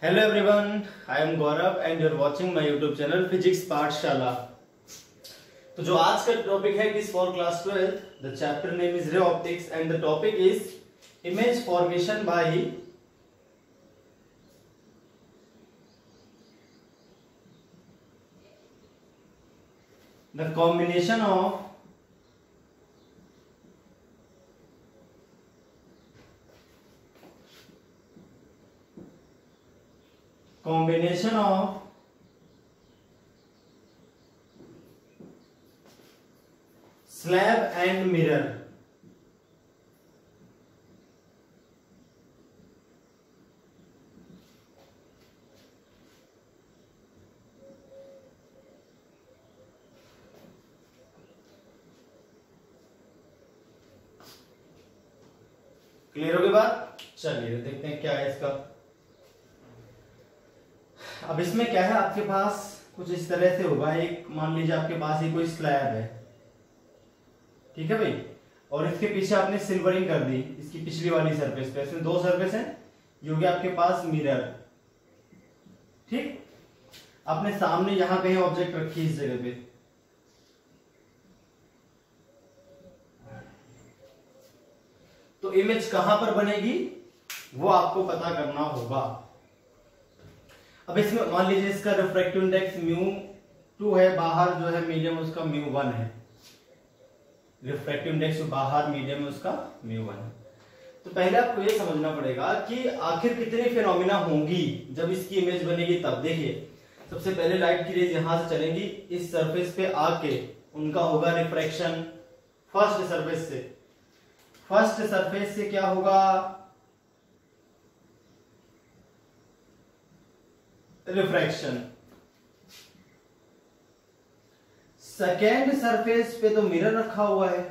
Hello everyone, I am Gaurav and you are watching my YouTube channel physics Pathshala. तो जो आज का टॉपिक है it is for class 12। The chapter name is ray optics and the topic is image formation by the combination of slab and mirror। Clear हो गई बात? चलिए देखते हैं क्या है इसका। अब इसमें क्या है, आपके पास कुछ इस तरह से होगा। एक मान लीजिए आपके पास ये कोई स्लैब है, ठीक है भाई, और इसके पीछे आपने सिल्वरिंग कर दी इसकी पिछली वाली सरफेस पे। इसमें दो सरफेस है, ये हो गया आपके पास मिरर। ठीक, आपने सामने यहां कहीं ऑब्जेक्ट रखी इस जगह पे, तो इमेज कहां पर बनेगी वो आपको पता करना होगा। अब इसमें मान लीजिए इसका रिफ्रैक्टिव इंडेक्स μ2 है, बाहर जो है मीडियम उसका μ1 है। रिफ्रैक्टिव इंडेक्स बाहर मीडियम उसका μ1 है। तो पहले आपको ये समझना पड़ेगा कि आखिर कितनी फिनोमिना होंगी जब इसकी इमेज बनेगी। तब देखिए, सबसे पहले लाइट की रेज यहां से चलेगी, इस सरफेस पे आके उनका होगा रिफ्रैक्शन फर्स्ट सरफेस से। फर्स्ट सरफेस से क्या होगा, रिफ्रैक्शन। सेकेंड सरफेस पे तो मिरर रखा हुआ है,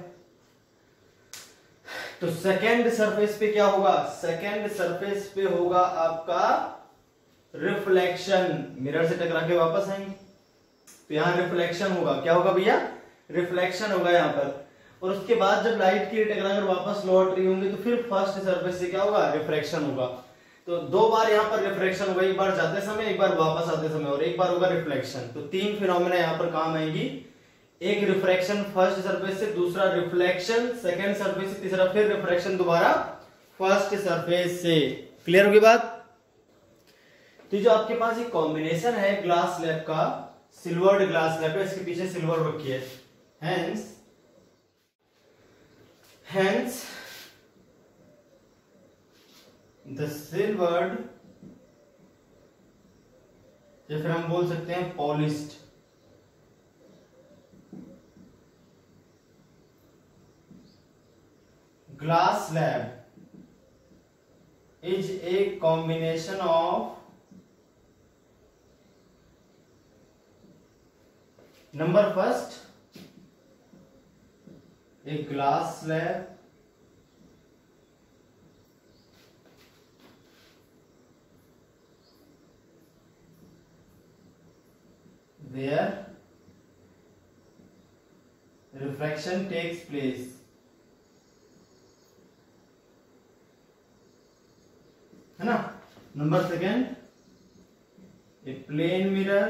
तो सेकेंड सरफेस पे क्या होगा, सेकेंड सरफेस पे होगा आपका रिफ्लेक्शन। मिरर से टकरा के वापस आएंगे तो यहां रिफ्लेक्शन होगा। क्या होगा भैया, रिफ्लेक्शन होगा यहां पर। और उसके बाद जब लाइट की टकरा कर वापस लौट रही होंगी तो फिर फर्स्ट सरफेस से क्या होगा, रिफ्लेक्शन होगा। तो दो बार यहां पर रिफ्लेक्शन होगा, एक बार जाते समय, एक बार वापस आते समय, और एक बार होगा रिफ्लेक्शन। तो तीन फिनोमेना यहां पर काम आएगी, एक रिफ्रैक्शन फर्स्ट सरफेस से, दूसरा रिफ्लेक्शन सेकंड सरफेस से, तीसरा फिर रिफ्रैक्शन दोबारा फर्स्ट सरफेस से। क्लियर होगी बात? तो जो आपके पास एक कॉम्बिनेशन है ग्लास स्लैब का, सिल्वर्ड ग्लास स्लैब है, इसके पीछे सिल्वर रखी है, हेंस द सिल्वर्ड, या फिर हम बोल सकते हैं polished glass slab is a combination of number first, a glass slab where refraction takes place, है ना। Number second, a plane mirror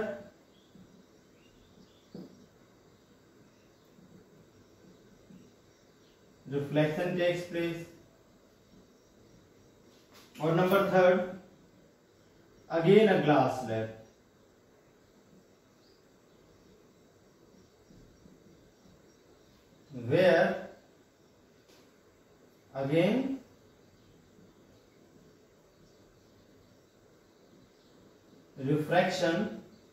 reflection takes place. और number third, again a glass slab where again refraction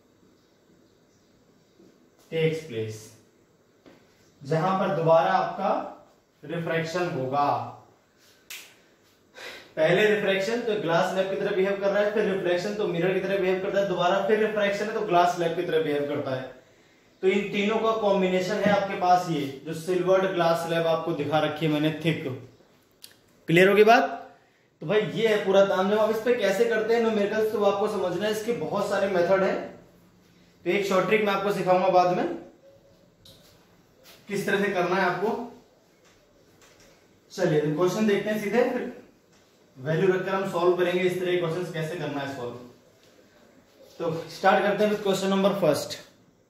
takes place, जहां पर दोबारा आपका refraction होगा। पहले refraction तो ग्लास स्लैब की तरह बिहेव कर रहा है, फिर रिफ्लेक्शन तो मिरर की तरह बिहेव करता है, दोबारा फिर रिफ्रैक्शन है तो ग्लास स्लैब की तरह बिहेव करता है। तो इन तीनों का कॉम्बिनेशन है आपके पास ये जो सिल्वर्ड ग्लास स्लैब आपको दिखा रखी है मैंने, थिक। क्लियर होगी बात? तो भाई ये है पूरा तामझाम। अब इस पे कैसे करते हैं न्यूमेरिकल्स, तो आपको समझना है, इसके बहुत सारे मेथड हैं। तो एक शॉर्ट ट्रिक मैं आपको सिखाऊंगा बाद में, किस तरह से करना है आपको। चलिए तो क्वेश्चन देखते हैं सीधे, फिर वैल्यू रखकर हम सॉल्व करेंगे इस तरह के क्वेश्चन कैसे करना है सॉल्व। तो स्टार्ट करते हैं विद क्वेश्चन नंबर फर्स्ट।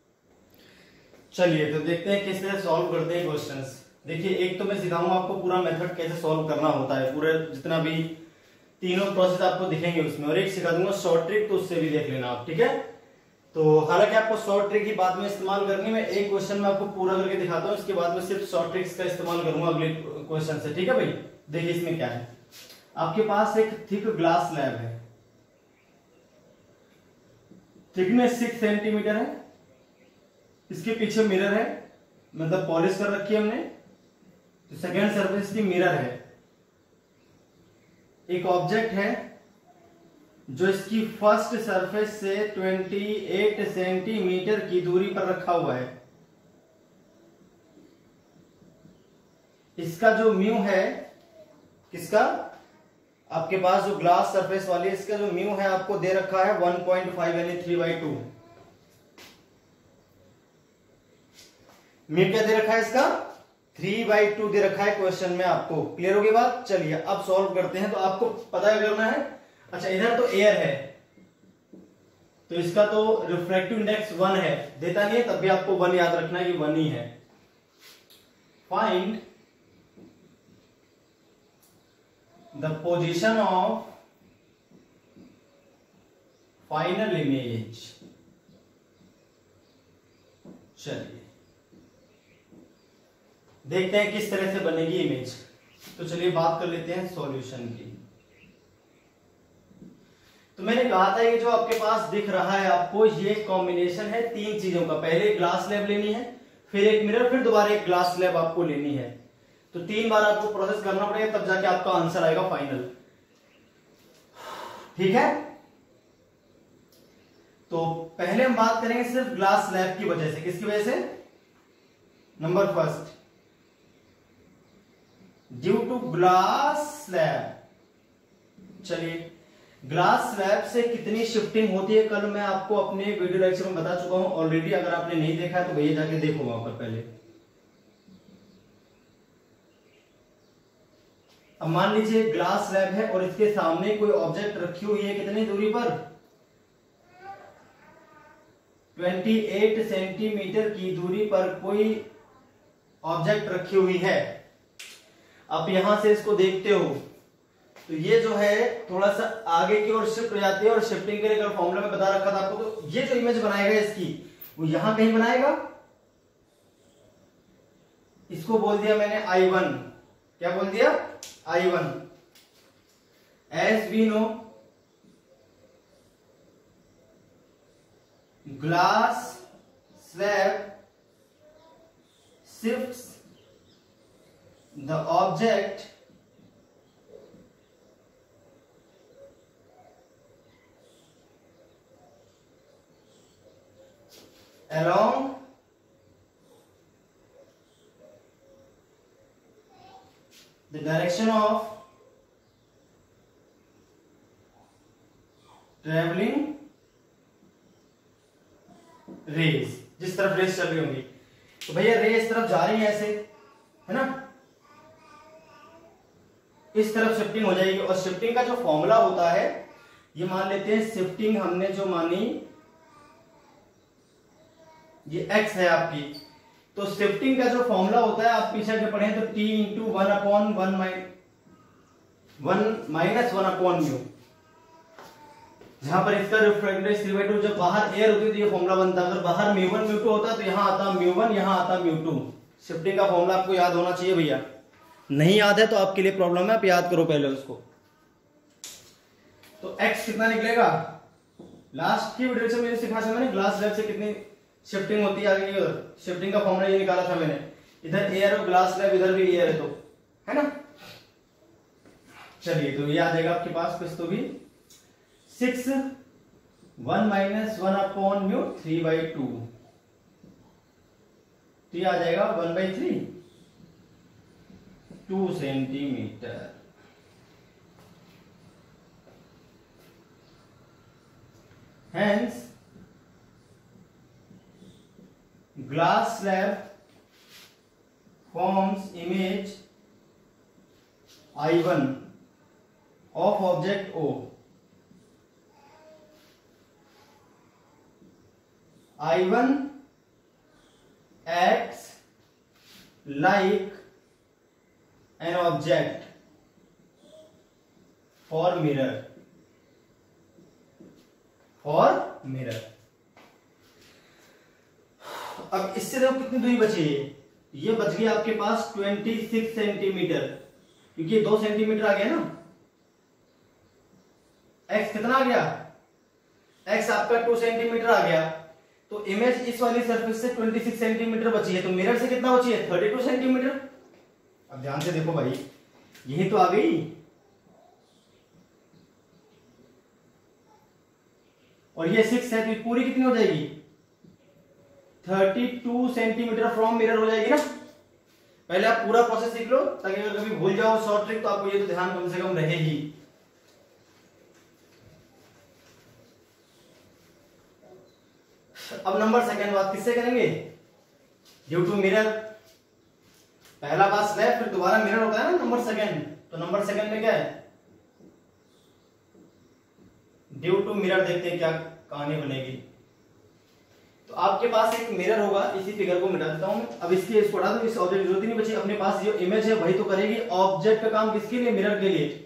चलिए तो देखते हैं किस तरह सॉल्व करते हैं क्वेश्चंस। देखिए एक तो मैं सिखाऊंगा आपको पूरा मेथड कैसे सॉल्व करना होता है, पूरे जितना भी तीनों प्रोसेस आपको दिखेंगे उसमें, और एक सिखा दूंगा शॉर्ट ट्रिक, तो उससे भी देख लेना आप, ठीक है। तो हालांकि आपको शॉर्ट ट्रिक ही बाद में इस्तेमाल करनी है, मैं एक क्वेश्चन में आपको पूरा करके दिखाता हूँ, इसके बाद में सिर्फ शॉर्ट ट्रिक्स का इस्तेमाल करूंगा अगले क्वेश्चन से, ठीक है भाई। देखिए इसमें क्या है, आपके पास एक थिक ग्लास स्लैब है, थिकनेस 6 सेंटीमीटर है, इसके पीछे मिरर है, मतलब पॉलिश कर रखी है हमने, तो सेकेंड सरफेस की मिरर है। एक ऑब्जेक्ट है जो इसकी फर्स्ट सरफेस से 28 सेंटीमीटर की दूरी पर रखा हुआ है। इसका जो म्यू है, किसका, आपके पास जो ग्लास सरफेस वाली है, इसका जो म्यू है आपको दे रखा है 1.5 यानी 3/2। म्यू क्या दे रखा है इसका, 3/2 दे रखा है क्वेश्चन में आपको। क्लियर होगी बात। चलिए अब सॉल्व करते हैं। तो आपको पता है करना है, अच्छा इधर तो एयर है तो इसका तो रिफ्रैक्टिव इंडेक्स 1 है, देता नहीं है तब भी आपको 1 याद रखना है कि 1 ही है। Find the position of final image. चलिए देखते हैं किस तरह से बनेगी इमेज। तो चलिए बात कर लेते हैं सॉल्यूशन की। तो मैंने कहा था ये जो आपके पास दिख रहा है आपको, ये कॉम्बिनेशन है तीन चीजों का। पहले ग्लास स्लैब लेनी है, फिर एक मिरर, फिर दोबारा एक ग्लास स्लैब आपको लेनी है। तो 3 बार आपको प्रोसेस करना पड़ेगा, तब जाके आपका आंसर आएगा फाइनल, ठीक है। तो पहले हम बात करेंगे सिर्फ ग्लास स्लैब की वजह से। किसकी वजह से, number first, due to glass slab. चलिए ग्लास स्लैब से कितनी शिफ्टिंग होती है कल मैं आपको अपने वीडियो लेक्चर में बता चुका हूं ऑलरेडी। अगर आपने नहीं देखा है तो भैया जाके देखो वहां पर पहले। अब मान लीजिए ग्लास स्लैब है और इसके सामने कोई ऑब्जेक्ट रखी हुई है, कितनी दूरी पर, 28 सेंटीमीटर की दूरी पर कोई ऑब्जेक्ट रखी हुई है। आप यहां से इसको देखते हो तो ये जो है थोड़ा सा आगे की ओर शिफ्ट हो जाती है, और शिफ्टिंग के लिए अगर फॉर्मूला में बता रखा था आपको, तो ये जो इमेज बनाएगा इसकी वो यहां कहीं बनाएगा। इसको बोल दिया मैंने I1। क्या बोल दिया, I1। As we know glass slab shifts the object along the direction of traveling rays। जिस तरफ रेस चल रही होंगी, तो भैया रे इस तरफ जा रही है ऐसे, है ना, इस तरफ शिफ्टिंग हो जाएगी। और शिफ्टिंग का जो फॉर्मूला होता है, ये मान लेते हैं शिफ्टिंग हमने जो मानी ये x है आपकी, तो शिफ्टिंग का जो फॉर्मूला होता है आप पीछे के पढ़े तो t इंटू 1/1 माइनस 1/μ। जहां पर इसका रिफ्रैक्टिव 3/2, जब बाहर एयर होती है तो ये फॉर्मूला बनता है। अगर बाहर μ1 μ2 होता है तो यहां आता μ1, यहां आता μ2। शिफ्टिंग का फॉर्मूला आपको याद होना चाहिए भैया, नहीं याद है तो आपके लिए प्रॉब्लम है, आप याद करो पहले उसको। तो x कितना निकलेगा, लास्ट की वीडियो से मैंने सिखाया था मैंने ग्लास स्लैब से कितनी शिफ्टिंग होती है आगे की ओर। शिफ्टिंग का फॉर्मूला ये निकाला था मैंने, इधर एयर और ग्लास स्लैब, इधर भी एयर है, तो है ना। चलिए तो ये आ जाएगा आपके पास कुछ तो भी 6 1 माइनस 1/μ 3/2, तो ये आ जाएगा 1/3 2 centimetre. Hence glass slab forms image I1 of object O I1 acts like an object for mirror. अब इससे देखो कितनी दूरी बची है, ये बच गई आपके पास 26 सेंटीमीटर, क्योंकि ये 2 सेंटीमीटर आ गया ना। x कितना आ गया, x आपका 2 सेंटीमीटर आ गया, तो इमेज इस वाली सरफेस से 26 सेंटीमीटर बची है, तो मिरर से कितना बची है 32 सेंटीमीटर। अब ध्यान से देखो भाई, यही तो आ गई, और ये 6 है, तो पूरी कितनी हो जाएगी 32 सेंटीमीटर फ्रॉम मिरर हो जाएगी ना। पहले आप पूरा प्रोसेस सीख लो, ताकि अगर कभी भूल जाओ शॉर्ट ट्रिक तो आपको ये तो ध्यान कम से कम रहेगी। अब नंबर सेकंड बात किससे करेंगे, ड्यू टू मिरर। पहला बात स्लैब, फिर दोबारा मिरर होता है ना नंबर सेकंड, तो नंबर सेकंड में क्या है ड्यू टू मिरर। देखते हैं क्या कहानी बनेगी। तो आपके पास एक मिरर होगा, इसी फिगर को मिटा देता हूं मैं। अब इसको हटा दो, इस ऑब्जेक्ट की जरूरत ही नहीं बची। अपने पास जो इमेज है वही तो करेगी ऑब्जेक्ट का काम, किसके लिए मिरर के लिए।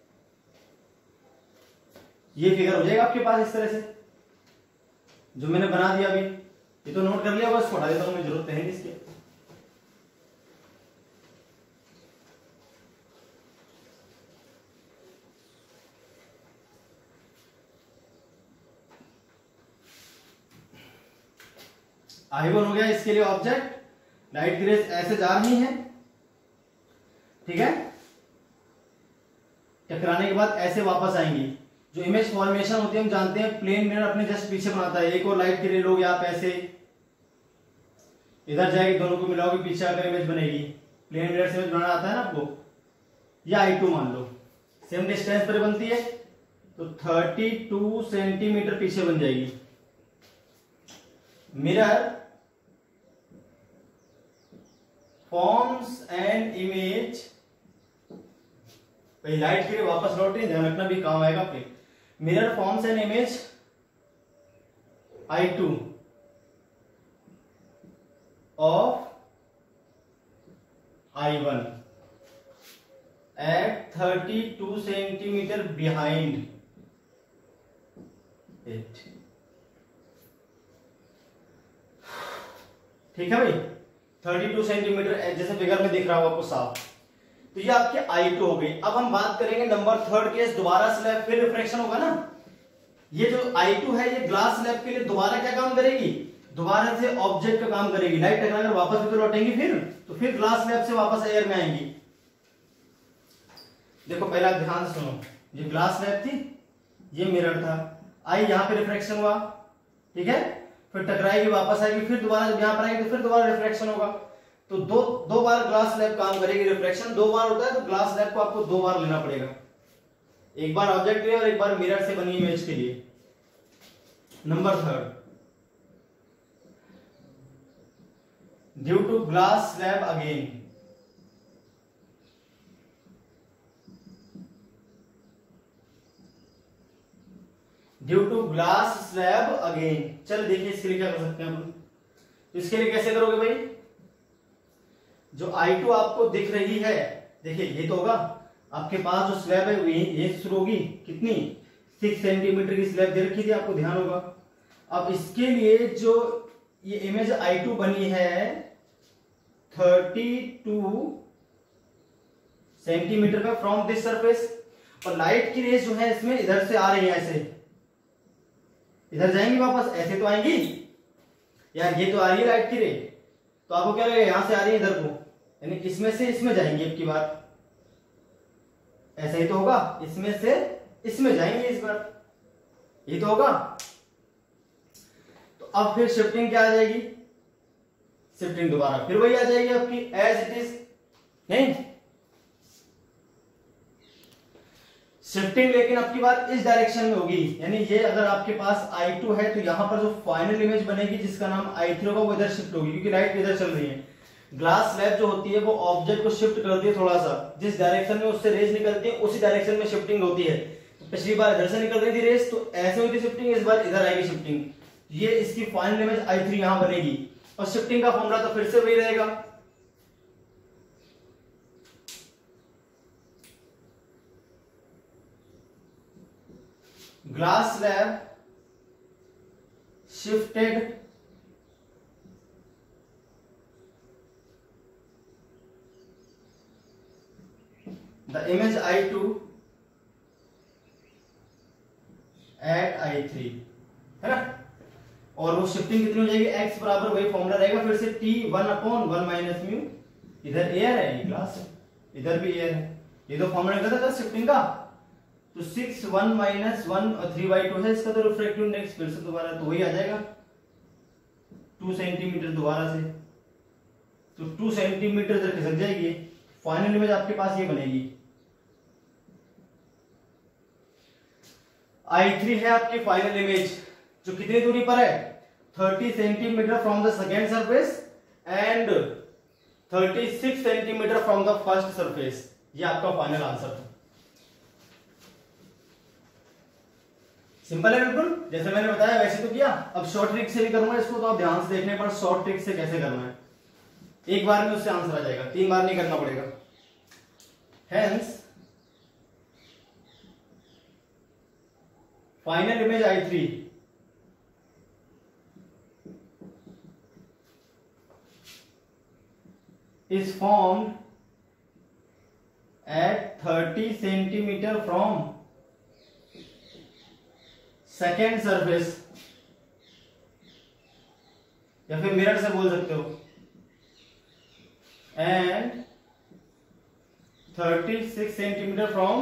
ये फिगर हो जाएगा आपके पास इस तरह से, जो मैंने बना दिया अभी, ये तो नोट कर लिया, बस हटा देता हूं मैं, जरूरत है इसकी। I1 हो गया इसके लिए ऑब्जेक्ट, लाइट की रेस ऐसे जा रही है, ठीक है, टकराने के बाद ऐसे वापस आएंगी। जो इमेज फॉर्मेशन होती है हम जानते हैं, प्लेन मिरर अपने जस्ट पीछे बनाता है। एक और लाइट की रे लोगे आप ऐसे, इधर जाएगी, दोनों को मिलाओगे, पीछे आकर इमेज बनेगी। प्लेन मिरर से इमेज बनाना आता है ना आपको, या I2 मान लो, सेम डिस्टेंस पर बनती है, तो 32 सेंटीमीटर पीछे बन जाएगी। मिरर फॉर्म्स एन इमेज, भाई लाइट के लिए वापस लौटे, ध्यान रखना भी काम आएगा फिर। Mirror forms an image I2 of I1 at 32 centimetre behind it. ठीक है भाई, 32 सेंटीमीटर जैसे फिगर में दिख रहा हो आपको साफ। तो ये आपके I2 हो गई। अब हम बात करेंगे नंबर थर्ड केस, दोबारा स्लैब, फिर रिफ्रैक्शन होगा ना। ये जो I2 है ये ग्लास स्लैब के लिए दोबारा क्या काम करेगी, दोबारा से ऑब्जेक्ट का काम करेगी। लाइट टकराकर वापस भी तो लौटेंगी फिर, तो फिर ग्लास स्लैब से वापस एयर में आएंगी। देखो पहला ध्यान से सुनो, ये ग्लास स्लैब थी, ये मिरर था, आई यहां पे रिफ्रैक्शन हुआ, ठीक है, फिर टकराएगी वापस आएगी, फिर दोबारा जब यहां पर आएगी तो फिर दोबारा रिफ्रैक्शन होगा। तो दो बार ग्लास स्लैब काम करेगी। रिफ्रैक्शन 2 बार होता है, तो ग्लास स्लैब को आपको 2 बार लेना पड़ेगा, एक बार ऑब्जेक्ट के लिए और एक बार मिरर से बनी इमेज के लिए। Number third, due to glass slab again, due to glass slab again. चल देखिए इसके लिए क्या कर सकते हैं हम। इसके लिए कैसे करोगे भाई, जो I2 आपको दिख रही है, देखिए ये तो होगा आपके पास जो स्लैब है ये शुरू होगी, कितनी 6 सेंटीमीटर की स्लैब दे रखी थी, आपको ध्यान होगा। अब इसके लिए जो ये इमेज I2 बनी है 32 सेंटीमीटर पे फ्रॉम दिस सरफेस, और लाइट की रेस जो है इसमें इधर से आ रही है, ऐसे इधर जाएंगी वापस, ऐसे तो आएंगी यार, ये तो आ रही है लाइट की रे, तो आपको क्या लगेगा यहां से आ रही है इधर को, यानी इसमें से इसमें जाएंगे। अब की बार ऐसा ही तो होगा, इसमें से इसमें जाएंगे इस बार, ये तो होगा। तो अब फिर शिफ्टिंग क्या आ जाएगी, शिफ्टिंग दोबारा फिर वही आ जाएगी आपकी एज इट इज, नहीं शिफ्टिंग, लेकिन अब की बार इस डायरेक्शन में होगी। यानी ये अगर आपके पास I2 है तो यहां पर जो फाइनल इमेज बनेगी जिसका नाम I3 होगा वो इधर शिफ्ट होगी, क्योंकि लाइट इधर चल रही है। ग्लास स्लैब जो होती है वो ऑब्जेक्ट को शिफ्ट करती है थोड़ा सा, जिस डायरेक्शन में उससे रेस निकलती है उसी डायरेक्शन में शिफ्टिंग होती है। तो पिछली बार इधर से निकल रही थी रेस, तो ऐसे हुई थी शिफ्टिंग, इस बार इधर आएगी शिफ्टिंग। ये इसकी फाइनल इमेज I3 यहां बनेगी, और शिफ्टिंग का फॉर्मूला तो फिर से वही रहेगा, glass slab shifted the image I2 at I3, है ना। और वो शिफ्टिंग कितनी हो जाएगी, x बराबर वही फॉर्मूला रहेगा फिर से, t 1/1 माइनस म्यू, इधर एयर है, ये ग्लास है, इधर भी एयर है, ये तो फॉर्मूला निकला था शिफ्टिंग का। तो 6 1 माइनस 1 और 3/2 है इसका तो रिफ्रैक्टिव इंडेक्स, फिर से दोबारा तो वही आ जाएगा 2 सेंटीमीटर दोबारा से, तो 2 सेंटीमीटर इधर खिसक जाएगी, फाइनल इमेज आपके पास ये बनेगी। I3 है आपकी फाइनल इमेज, जो कितनी दूरी पर है, 30 centimetre from the second surface and 36 centimetre from the first surface. ये आपका फाइनल आंसर था। सिंपल है बिल्कुल, जैसे मैंने बताया वैसे तो किया। अब शॉर्ट ट्रिक से भी करूंगा इसको, तो आप ध्यान से देखने पर शॉर्ट ट्रिक से कैसे करना है, एक बार में उससे आंसर आ जाएगा, 3 बार नहीं करना पड़ेगा। Hence final image I3 is formed at 30 centimeter from second surface, या फिर मिरर से बोल सकते हो, and 36 centimetre from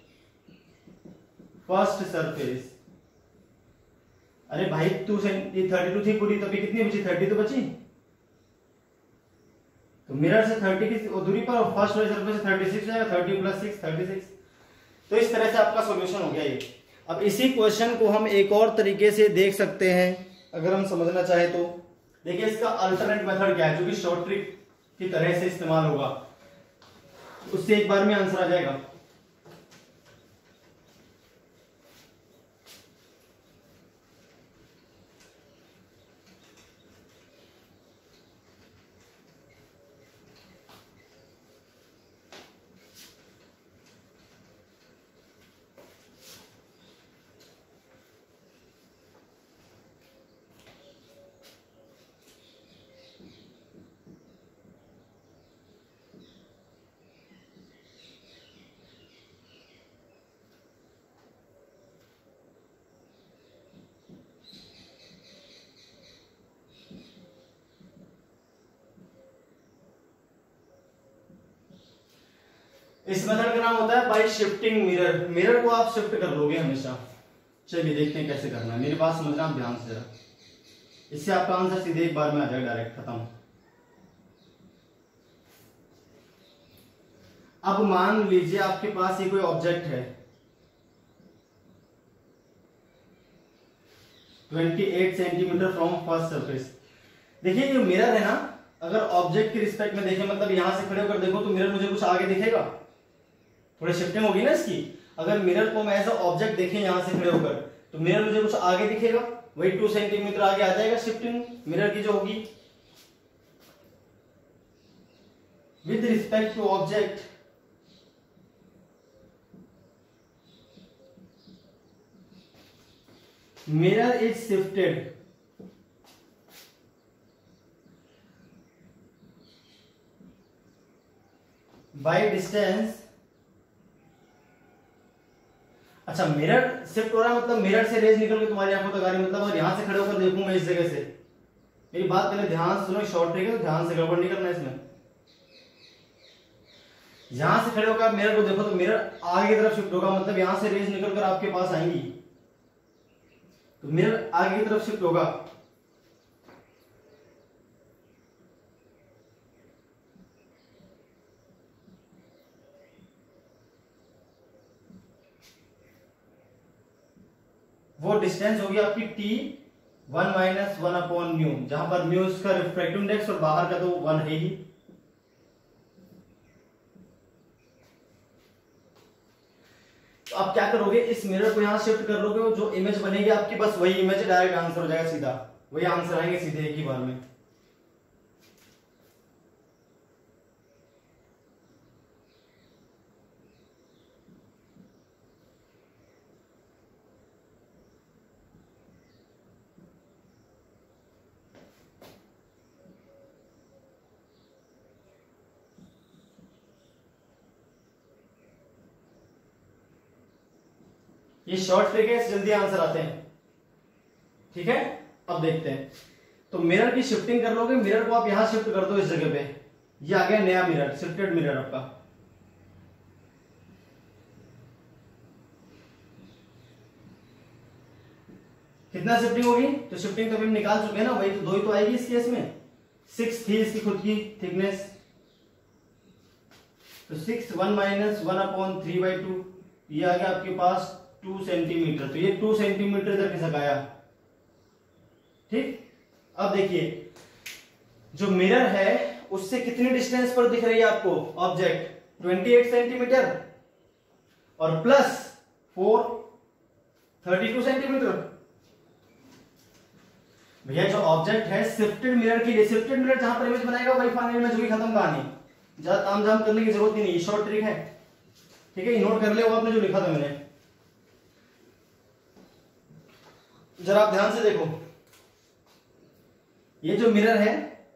first surface. अरे भाई 32 थी पूरी, तो अभी कितनी बची, 30 तो बची, तो मिरर से 30 की दूरी पर फर्स्ट वाली सरफेस से 36 जाएगा, 30 + 6 36। तो इस तरह से आपका सॉल्यूशन हो गया ये। अब इसी क्वेश्चन को हम एक और तरीके से देख सकते हैं अगर हम समझना चाहे तो। देखिए इसका अल्टरनेट मेथड क्या है, जो कि शॉर्ट ट्रिक की तरह से इस्तेमाल होगा, उससे एक बार में आंसर आ जाएगा। इस मेथड का नाम होता है बाय शिफ्टिंग मिरर। मिरर को आप शिफ्ट कर लोगे हमेशा। चलिए देखते हैं कैसे करना है, मेरी बात समझना आप ध्यान से जरा, इससे आपका आंसर सीधे एक बार में आ जाएगा, डायरेक्ट खत्म। अब मान लीजिए आपके पास ये कोई ऑब्जेक्ट है, 28 सेंटीमीटर फ्रॉम फर्स्ट सरफेस। देखिए जो मिरर है ना, अगर ऑब्जेक्ट के रिस्पेक्ट में देखें, मतलब यहां से खड़े होकर देखो तो मिरर मुझे कुछ आगे दिखेगा, थोड़ी शिफ्टिंग होगी ना इसकी। अगर मिरर को मैं ऐसा ऑब्जेक्ट देखें यहां से खड़े होकर, तो मिरर मुझे कुछ आगे दिखेगा, वही 2 सेंटीमीटर आगे आ जाएगा शिफ्टिंग मिरर की जो होगी। With respect to object, mirror is shifted by distance. अच्छा, मिरर शिफ्ट हो रहा है मतलब मिरर से रेज निकल के तुम्हारी आंखों तक आ रही, मतलब अगर यहां से खड़े होकर देखूं मैं इस जगह से, मेरी बात पहले ध्यान से सुनो, शॉर्ट ट्रिक है तो ध्यान से गड़बड़ नहीं करना इसमें। यहां से खड़े होकर मिरर को देखो तो मिरर आगे की तरफ शिफ्ट होगा, मतलब यहां से रेज निकल कर आपके पास आएंगी, तो मिरर आगे की तरफ शिफ्ट होगा। वो डिस्टेंस होगी आपकी t 1 - 1/μ, जहां पर म्यू इसका रिफ्रैक्टिव इंडेक्स और बाहर का तो 1 है ही। तो आप क्या करोगे, इस मिरर को यहाँ शिफ्ट कर लोगे, जो इमेज बनेगी आपकी बस वही इमेज डायरेक्ट आंसर हो जाएगा, सीधा वही आंसर आएंगे सीधे एक ही बार में। ये शॉर्ट ट्रिक है, जल्दी आंसर आते हैं। ठीक है, अब देखते हैं। तो मिरर की शिफ्टिंग कर लोगे, मिरर को आप यहां शिफ्ट कर दो इस जगह पे, ये आ गया नया मिरर, शिफ्टेड मिरर आपका। कितना शिफ्टिंग होगी, तो शिफ्टिंग तो अभी हम निकाल चुके हैं ना, वही तो 2 ही तो आएगी इस केस में। 6 थी इसकी खुद की थिकनेस, तो 6 1 - 1/3/2, ये आ गया आपके पास 2 सेंटीमीटर। तो ये 2 सेंटीमीटर इधर खिसक आया। ठीक, अब देखिए जो मिरर है उससे कितनी डिस्टेंस पर दिख रही है आपको ऑब्जेक्ट, 28 सेंटीमीटर और प्लस 4 32 सेंटीमीटर। भैया जो ऑब्जेक्ट है शिफ्टेड मिरर के लिए, शिफ्टेड मिरर जहां पर इमेज बनाएगा वही फाइनल इमेज होगी, खत्म कहानी, ज्यादा तामझाम करने की जरूरत ही नहीं, शॉर्ट ट्रिक है। ठीक है, नोट कर ले वो आपने जो लिखा था मैंने। जरा आप ध्यान से देखो, ये जो मिरर है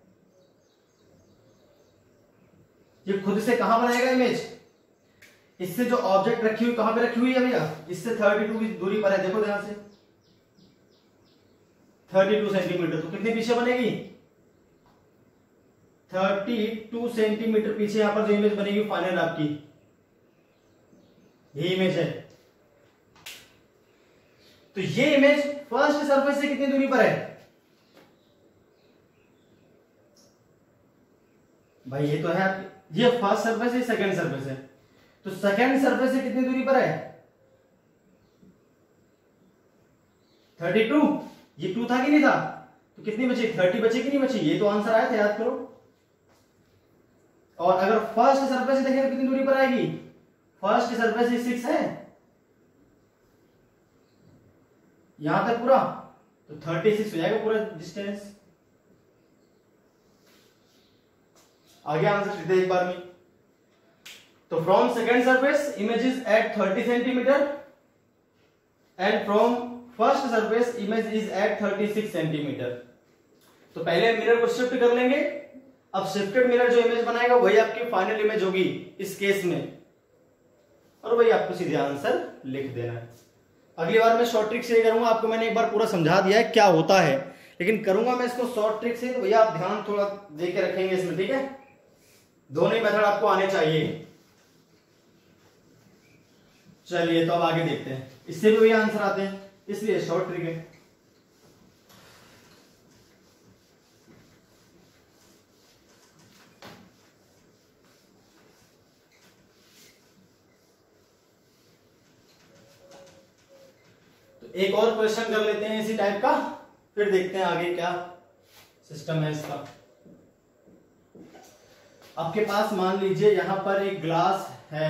ये खुद से कहां बनाएगा इमेज, इससे जो ऑब्जेक्ट रखी हुई कहां पे रखी हुई है भैया, इससे 32 की दूरी पर है, देखो ध्यान से 32 सेंटीमीटर। तो कितने पीछे बनेगी, 32 सेंटीमीटर पीछे यहां पर जो इमेज बनेगी फाइनल आपकी ये इमेज है। तो ये इमेज फर्स्ट सरफेस से कितनी दूरी पर है भाई, ये तो है ये फर्स्ट सरफेस है, सेकंड सरफेस है, तो सेकंड सरफेस से कितनी दूरी पर है 32, ये 2 था कि नहीं था, तो कितनी बची 30 बची कि नहीं बची, ये तो आंसर आया था, याद करो। और अगर फर्स्ट सरफेस से देखें तो कितनी दूरी पर आएगी, फर्स्ट सरफेस से 6 है यहां तक पूरा, तो 36 हो जाएगा पूरा डिस्टेंस। आगे आंसर सीधे एक बार में। तो from second surface image is at 30 centimetre and from first surface image is at 36 centimetre. तो पहले मिरर को शिफ्ट कर लेंगे, अब शिफ्टेड मिरर जो इमेज बनाएगा वही आपकी फाइनल इमेज होगी इस केस में, और वही आपको सीधे आंसर लिख देना है। अगली बार मैं शॉर्ट ट्रिक से करूंगा, आपको मैंने एक बार पूरा समझा दिया है क्या होता है, लेकिन करूंगा मैं इसको शॉर्ट ट्रिक से, तो भैया आप ध्यान थोड़ा दे के रखेंगे इसमें, ठीक है। दोनों ही मेथड आपको आने चाहिए। चलिए तो अब आगे देखते हैं, इससे भी वही आंसर आते हैं, इसलिए शॉर्ट ट्रिक है। तो एक और क्वेश्चन कर लेते हैं इसी टाइप का, फिर देखते हैं आगे क्या सिस्टम है इसका। आपके पास मान लीजिए यहां पर एक ग्लास है,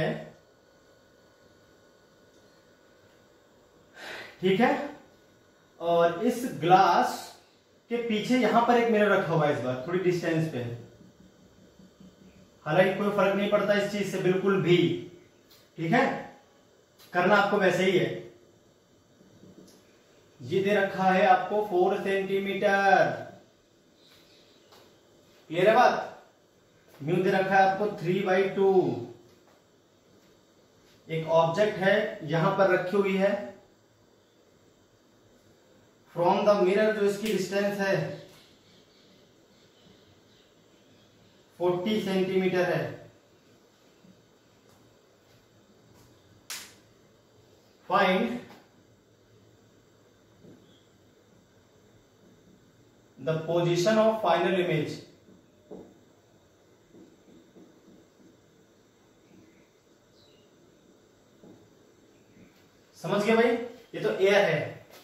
ठीक है, और इस ग्लास के पीछे यहां पर एक मिरर रखा हुआ है, इस बार थोड़ी डिस्टेंस पे है, हालांकि कोई फर्क नहीं पड़ता इस चीज से बिल्कुल भी, ठीक है, करना आपको वैसे ही है। ये दे रखा है आपको 4 सेंटीमीटर, क्लियर है बात। म्यू दे रखा है आपको 3/2। एक ऑब्जेक्ट है यहां पर रखी हुई है, फ्रॉम द मिरर जो इसकी डिस्टेंस है 40 सेंटीमीटर है। Find the position of final image. समझ गए भाई, ये तो एयर है,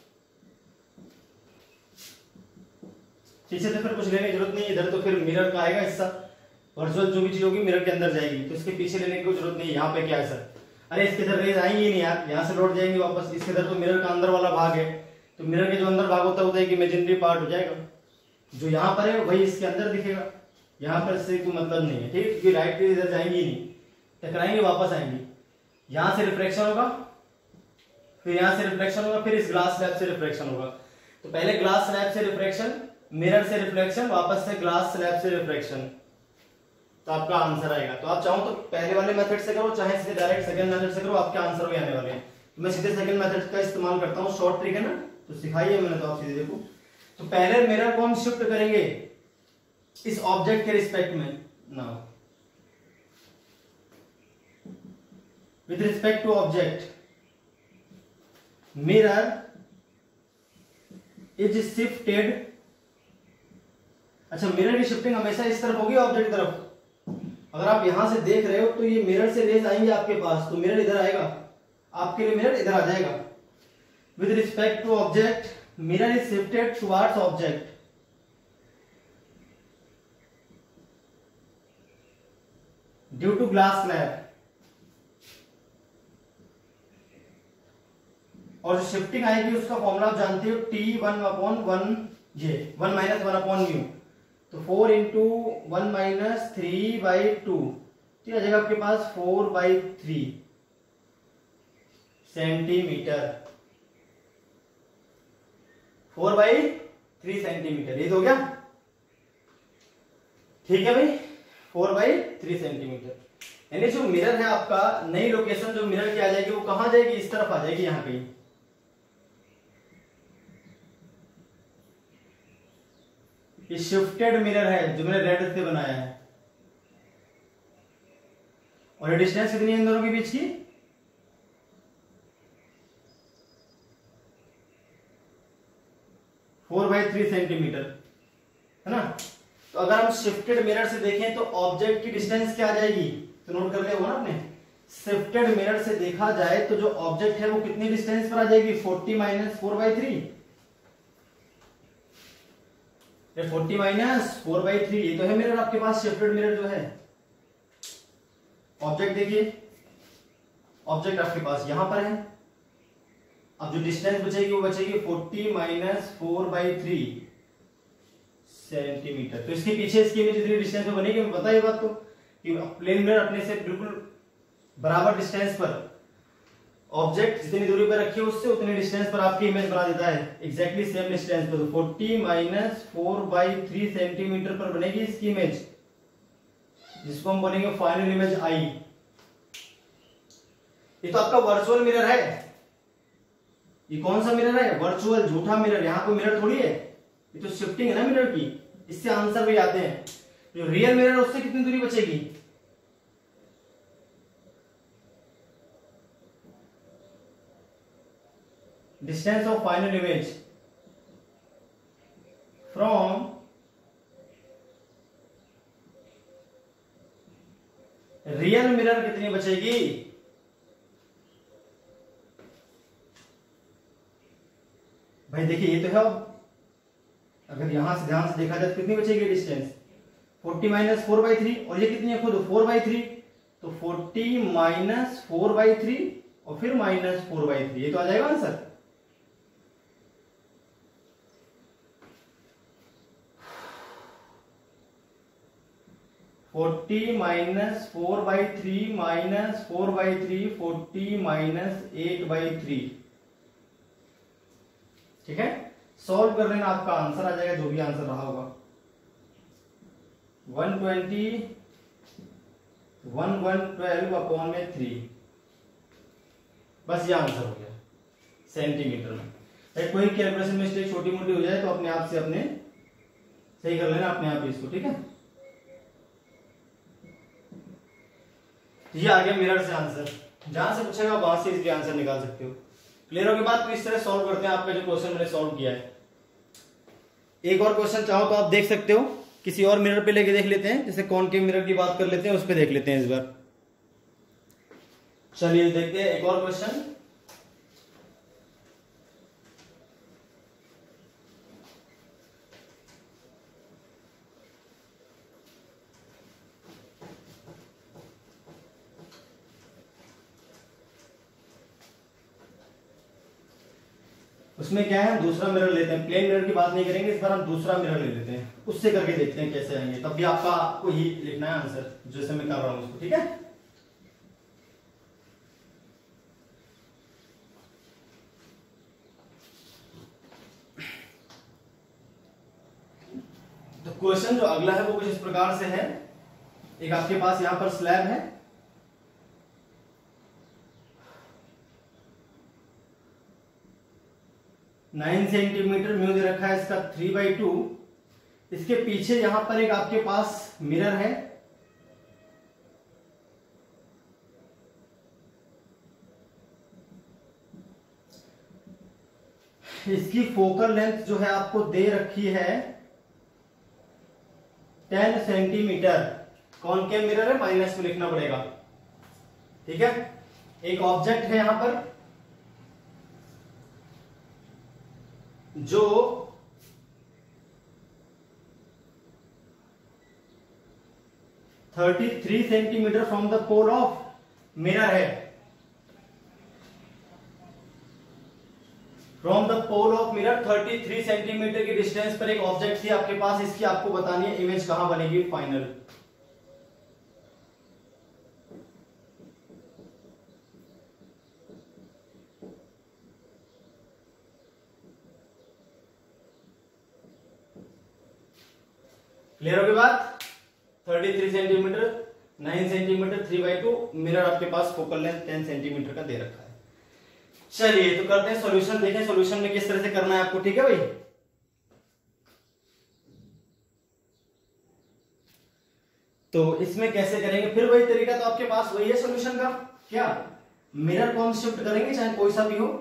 पीछे तो फिर कुछ लेने की जरूरत नहीं है, इधर तो फिर मिरर का आएगा हिस्सा, वर्चुअल जो भी चीज होगी मिरर के अंदर जाएगी, तो इसके पीछे लेने की कोई जरूरत नहीं है। यहाँ पे क्या है सर, अरे इसके इधर रेज आएंगी नहीं यार, यहाँ से लौट जाएंगी वापस। इसके इधर तो मिरर का अंदर वाला भाग है, तो मिरर के जो अंदर भाग होता है एक इमेजिनरी पार्ट हो जाएगा। जो यहाँ पर है वही इसके अंदर दिखेगा, यहाँ पर से कोई मतलब नहीं है, ठीक। क्योंकि राइट रेज इधर जाएंगी नहीं, टकराएंगे वापस आएंगी। यहाँ से रिफ्लेक्शन होगा, फिर यहाँ से रिफ्लेक्शन होगा, फिर इस ग्लास स्लैब से रिफ्लेक्शन होगा। तो पहले ग्लास स्लैब से रिफ्लेक्शन, मिरर से रिफ्लेक्शन, वापस से ग्लास स्लैब से रिफ्लेक्शन, तो आपका आंसर आएगा। तो आप चाहो तो पहले वाले मेथड से करो, चाहे सीधे डायरेक्ट सेकंड मेथड से करो, आपके आंसर भी आने वाले हैं। तो मैं सीधे सेकंड मेथड का इस्तेमाल करता हूँ, शॉर्ट ट्रिक है ना, तो सिखाई है मैंने, तो आप सीधे देखो। तो पहले मिरर को हम शिफ्ट करेंगे इस ऑब्जेक्ट के रिस्पेक्ट में। Now with respect to object, mirror is shifted. अच्छा, मिरर की शिफ्टिंग हमेशा इस तरफ होगी ऑब्जेक्ट की तरफ। अगर आप यहां से देख रहे हो तो ये मिरर से रेज आएंगे आपके पास, तो मिरर इधर आएगा, आपके लिए मिरर इधर आ जाएगा। With respect to object, mirror is shifted towards object. Due to glass slab. और जो शिफ्टिंग आएगी उसका फॉर्मूला आप जानते हो, T1/1, ये 1 - 1/μ। तो 4 × 1 - 3/2, तो आ जाएगा आपके पास 4/3 सेंटीमीटर। 4/3 सेंटीमीटर, ये तो हो गया, ठीक है भाई। 4/3 सेंटीमीटर, यानी जो मिरर है आपका, नई लोकेशन जो मिरर की आ जाएगी वो कहां जाएगी, इस तरफ आ जाएगी, यहां कहीं। ये शिफ्टेड मिरर है जो मैंने रेड से बनाया है। और ये डिस्टेंस कितनी है इन दोनों के बीच की, 4/3 सेंटीमीटर, है ना। तो अगर हम शिफ्टेड मिरर से देखें तो ऑब्जेक्ट की डिस्टेंस क्या आ जाएगी, तो नोट कर लिया होगा ना आपने। शिफ्टेड मिरर से देखा जाए तो जो ऑब्जेक्ट है वो कितनी डिस्टेंस पर आ जाएगी, 40 - 4/3। 40 - 4/3, ये तो है मिरर आपके पास, शिफ्टेड मिरर जो है। ऑब्जेक्ट देखिए, ऑब्जेक्ट आपके पास यहां पर है। अब जो डिस्टेंस बचेगी वो बचेगी 40 - 4/3 सेंटीमीटर। तो इसके पीछे इसकी इमेज जितनी डिस्टेंस में बनेगी, हमें पता है ये बात तो, कि प्लेन मिरर अपने से बिल्कुल बराबर डिस्टेंस पर, ऑब्जेक्ट जितनी दूरी पर रखी है उससे उतनी डिस्टेंस पर आपकी इमेज बना देता है, एग्जैक्टली सेम डिस्टेंस पर। तो 40 - 4/3 सेंटीमीटर पर बनेगी इसकी इमेज, जिसको हम बोलेंगे फाइनल इमेज आई। ये तो आपका वर्चुअल मिरर है। ये कौन सा मिरर है, वर्चुअल, झूठा मिरर। यहां कोई मिरर थोड़ी है, ये तो शिफ्टिंग है ना मिरर की, इससे आंसर भी आते हैं। जो रियल मिरर है उससे कितनी दूरी बचेगी, distance of final image from real mirror कितनी बचेगी, भाई देखिए ये तो है। अगर यहां से ध्यान से देखा जाए तो कितनी बचेगी डिस्टेंस, 40 - 4/3, और ये कितनी है खुद 4/3, तो 40 - 4/3 और फिर -4/3, ये तो आ जाएगा आंसर। -4/3 -4/3 40 - 8/3, ठीक है। सॉल्व कर लेना, आपका आंसर आ जाएगा, जो भी आंसर रहा होगा। 120 112/3, बस ये आंसर हो गया सेंटीमीटर में। कोई कैलकुलेशन मिस्टेक छोटी मोटी हो जाए तो अपने आप से अपने सही कर लेना, अपने आप इसको, ठीक है। ये आ गया मिरर से आंसर, जहां से पूछेगा वहां से इसके आंसर निकाल सकते हो। क्लियर हो गया बात। तो इस तरह सॉल्व करते हैं आपका जो क्वेश्चन मैंने सॉल्व किया है। एक और क्वेश्चन चाहो तो आप देख सकते हो, किसी और मिरर पे लेके देख लेते हैं, जैसे कॉनकेव मिरर की बात कर लेते हैं, उस पे देख लेते हैं इस बार। चलिए देखते हैं एक और क्वेश्चन। उसमें क्या है, हम दूसरा मिरर लेते हैं, प्लेन मिरर की बात नहीं करेंगे, इस बार हम दूसरा मिरर ले लेते हैं, उससे करके देखते हैं कैसे आएंगे। तब भी आपको ही लिखना है आंसर जैसे मैं कर रहा हूं उसको, ठीक है। तो क्वेश्चन जो अगला है वो कुछ इस प्रकार से है। एक आपके पास यहां पर स्लैब है, नाइन सेंटीमीटर म्यू दे रखा है इसका 3/2। इसके पीछे यहां पर एक आपके पास मिरर है, इसकी फोकल लेंथ जो है आपको दे रखी है 10 सेंटीमीटर। कॉनकेव मिरर है, माइनस में लिखना पड़ेगा, ठीक है। एक ऑब्जेक्ट है यहां पर जो 33 centimetre from the pole of mirror है, from the pole of mirror 33 centimetre की डिस्टेंस पर एक ऑब्जेक्ट थी आपके पास, इसकी आपको बतानी है इमेज कहां बनेगी फाइनल। क्लियर होगी बात। 33 सेंटीमीटर, 9 सेंटीमीटर, 3/2 मिरर आपके पास फोकल लेंथ 10 सेंटीमीटर का दे रखा है। चलिए तो करते हैं सॉल्यूशन, देखें सॉल्यूशन में किस तरह से करना है आपको, ठीक है भाई। तो इसमें कैसे करेंगे, फिर वही तरीका तो आपके पास वही है सॉल्यूशन का। क्या मिरर को हम शिफ्ट करेंगे चाहे कोई सा भी हो,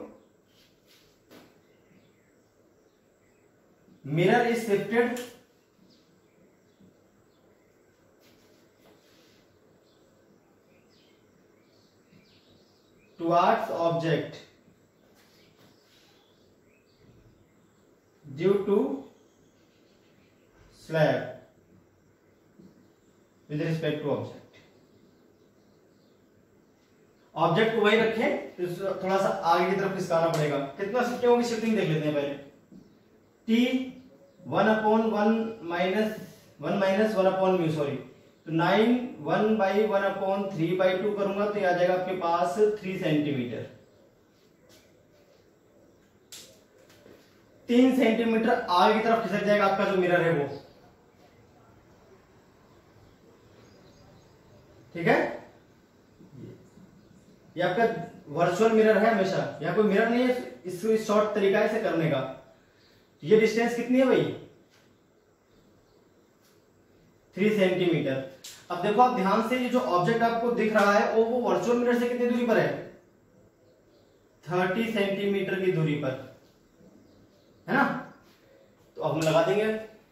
mirror is shifted towards object due to slab with respect to object। Object को वही रखें, तो थोड़ा सा आगे की तरफ खिसकाना पड़ेगा। कितना शिफ्टिंग होगी, शिफ्टिंग देख लेते हैं पहले। t 1/1 माइनस 1 माइनस 1/μ, सॉरी, तो 9 1/1/3/2 करूंगा तो आ जाएगा आपके पास 3 सेंटीमीटर। 3 सेंटीमीटर आगे की तरफ खिसक जाएगा आपका जो मिरर है वो, ठीक है। ये आपका वर्चुअल मिरर है हमेशा, या कोई मिरर नहीं है, इसको शॉर्ट तरीका है इसे करने का। ये डिस्टेंस कितनी है भाई, 3 सेंटीमीटर। अब देखो आप ध्यान से, ये जो ऑब्जेक्ट आपको दिख रहा है वो वर्चुअल मिरर से कितनी दूरी पर है, 30 सेंटीमीटर की दूरी पर है ना। तो अब हम लगा देंगे,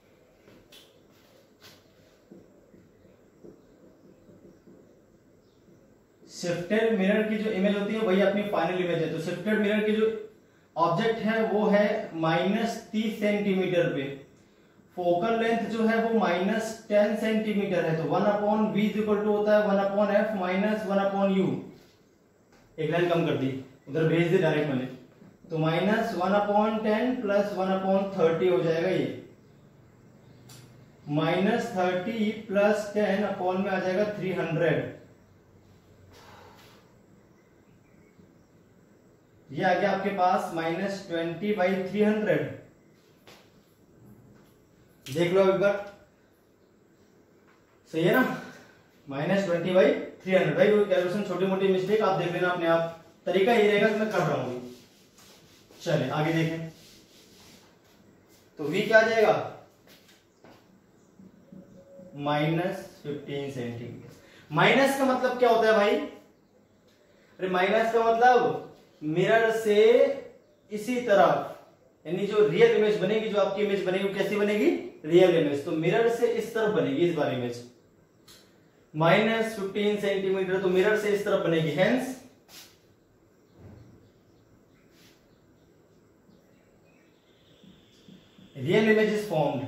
शिफ्टेड मिरर की जो इमेज होती है वही अपनी फाइनल इमेज है। तो शिफ्टेड मिरर की जो ऑब्जेक्ट है वो है -30 सेंटीमीटर पे, फोकल लेंथ जो है वो -10 सेंटीमीटर है। तो 1/v इक्वल टू होता है 1/f माइनस 1/u। एक लाइन कम कर दी, उधर भेज दी डायरेक्ट मैंने, तो -1/10 प्लस 1/30 हो जाएगा। ये -30 प्लस 10 अपॉन में आ जाएगा 300। ये आ गया आपके पास -20/300। देख लो एक बार, सही है ना, -20/300। भाई कोई कैलकुलेशन छोटी मोटी मिस्टेक आप देख लेना अपने आप, तरीका ये रहेगा कि मैं कर रहा हूं। चलिए आगे देखें, तो v क्या आ जाएगा, -15 सेंटीमीटर। माइनस का मतलब क्या होता है भाई, अरे माइनस का मतलब मिरर से इसी तरफ, यानी जो रियल इमेज बनेगी, जो आपकी इमेज बनेगी वो कैसी बनेगी, रियल इमेज। तो मिरर से इस तरफ बनेगी इस बार इमेज, -15 सेंटीमीटर, तो मिरर से इस तरफ बनेगी। Hence real image is formed,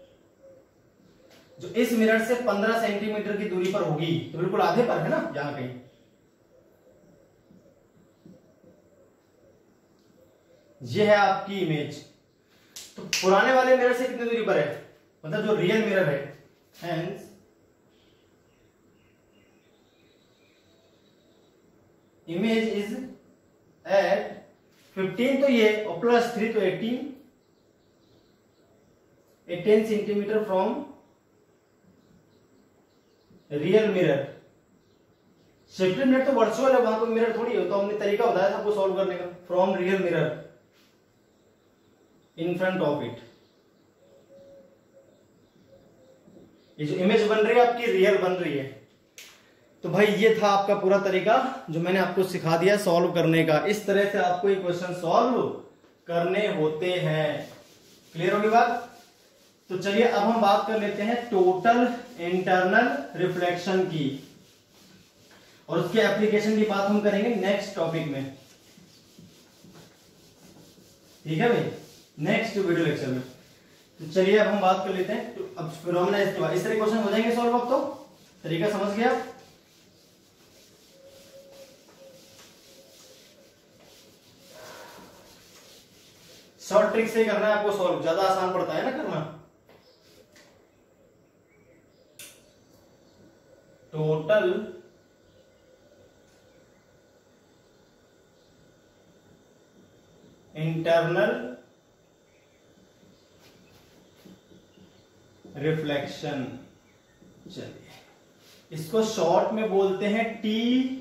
जो इस मिरर से 15 सेंटीमीटर की दूरी पर होगी, तो बिल्कुल आधे पर है ना, जहां कहीं ये है आपकी इमेज। तो पुराने वाले मिरर से कितनी दूरी पर है, मतलब जो रियल मिरर है, हेंस इमेज इज एट 15 तो ये और प्लस 3 तो 18 centimetre from real mirror. 15 minute तो वर्चुअल है, वहां पर मिरर थोड़ी है, तो हमने तरीका बताया सबको सॉल्व करने का। From real mirror in front of it, ये जो इमेज बन रही है आपकी रियल बन रही है। तो भाई ये था आपका पूरा तरीका जो मैंने आपको सिखा दिया सॉल्व करने का। इस तरह से आपको ये क्वेश्चन सॉल्व करने होते हैं। क्लियर होगी बात? तो चलिए अब हम बात कर लेते हैं टोटल इंटरनल रिफ्लेक्शन की, और उसके एप्लीकेशन की बात हम करेंगे नेक्स्ट टॉपिक में। ठीक है भाई, नेक्स्ट वीडियो लेक्चर में। तो चलिए अब हम बात कर लेते हैं। तो अब फिनोमेना इसके बाद इस तरह क्वेश्चन हो जाएंगे सॉल्व। अब तो तरीका समझ गया। शॉर्ट ट्रिक से करना है आपको सॉल्व, ज्यादा आसान पड़ता है ना करना। टोटल इंटरनल रिफ्लेक्शन, चलिए इसको शॉर्ट में बोलते हैं TIR,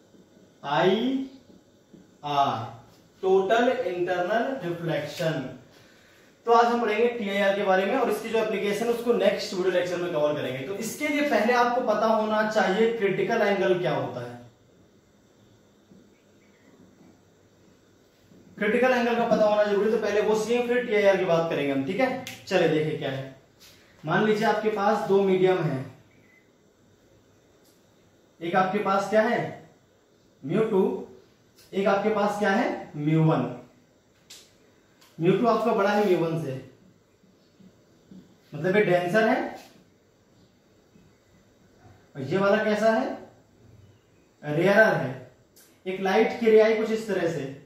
टोटल इंटरनल रिफ्लेक्शन। तो आज हम पढ़ेंगे TIR के बारे में, और इसकी जो एप्लीकेशन उसको नेक्स्ट वीडियो लेक्चर में कवर करेंगे। तो इसके लिए पहले आपको पता होना चाहिए क्रिटिकल एंगल क्या होता है। क्रिटिकल एंगल का पता होना जरूरी, तो पहले वो सीएम फिर TIR की बात करेंगे हम। ठीक है, चले देखिए क्या है। मान लीजिए आपके पास दो मीडियम है, एक आपके पास क्या है μ2, एक आपके पास क्या है μ1। μ2 आपका बड़ा है μ1 से, मतलब ये डेंसर है, और ये वाला कैसा है, रेयरर है। एक लाइट की रे आई कुछ इस तरह से,